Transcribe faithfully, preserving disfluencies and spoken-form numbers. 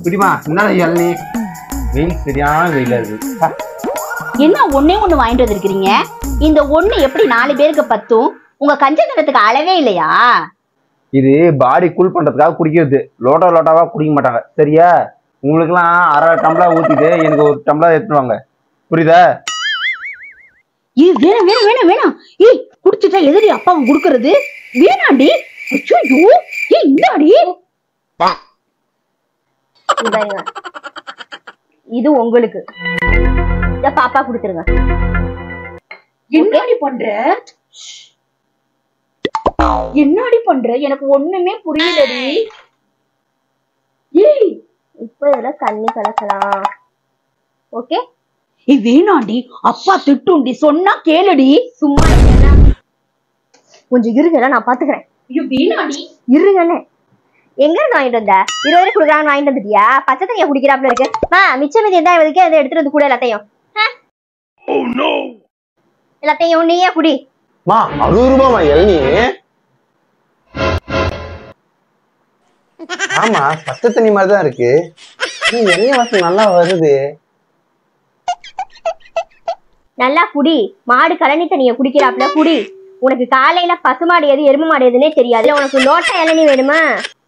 குடிமா என்ன இளநீ வெயில் சரியான வெயில இருக்கு. என்ன ஒன்னே ஒண்ணு வாங்கிட்டு வந்திருக்கீங்க? இந்த ஒண்ணு எப்படி நாலு பேருக்கு பத்தும்? உங்க கஞ்சத்தனத்துக்கு அளவே இல்லையா? இது பாடி கூல் பண்றதுக்காக குடிக்கிறது, லோட்டா லோட்டாவா குடிக்க மாட்டாங்க சரியா? உங்களுக்கு எல்லாம் அரை டம்ளர் ஊத்திட்டு எனக்கு ஒரு டம்ளர் எடுத்துவாங்க, புரியுதா? ஏய் வேணாம் வேணாம் வேணாம் வேணாம். ஏய் குடிச்சிட்டா எதிரி அப்பாவும் குடுக்கறது வேணாண்டி. ஐயோ ஏய் இந்தாடி. இது உங்களுக்கு. இத பாப்பா குடுத்துருங்க. என்னடி பண்ற? என்னடி பண்ற? எனக்கு ஒண்ணுமே புரியலடி. ஏய் இப்போ இதெல்லாம் தண்ணி கலக்கலாம். ஓகே? ஏய் வேணாண்டி, அப்பா திட்டுண்டி, சொன்னா கேளுடி. சும்மா கொஞ்சம் இருங்க, நான் பாத்துக்கிறேன். ஐயோ வேணாண்டி இருங்கன்னு. எங்க இருந்து வாங்கிட்டு வந்த? இருபது ரூபாய் கொடுக்குறான்னு வாங்கிட்டு வந்துட்டியா? பச்சை தண்ணியா குடிக்கிறாப்புல இருக்கு. மா மிச்சம் மீதி இருந்தா இவதுக்கே அதை எடுத்துட்டு வந்து கூட எல்லாத்தையும். எல்லாத்தையும் நீயே குடி. மா அறுபது ரூபாய்மா இளநீ. ஆமா பச்சை தண்ணி மாதிரிதான் இருக்கு, எண்ணெய் வாசம் நல்லா வருது. நல்லா குடி. மாடு கழனி தண்ணிய குடிக்கிறாப்புல குடி. உனக்கு காலையில பசு மாடு எது எருமை மாடு எதுன்னே தெரியாது. உனக்கு லோட்டா இளநீ வேணுமா?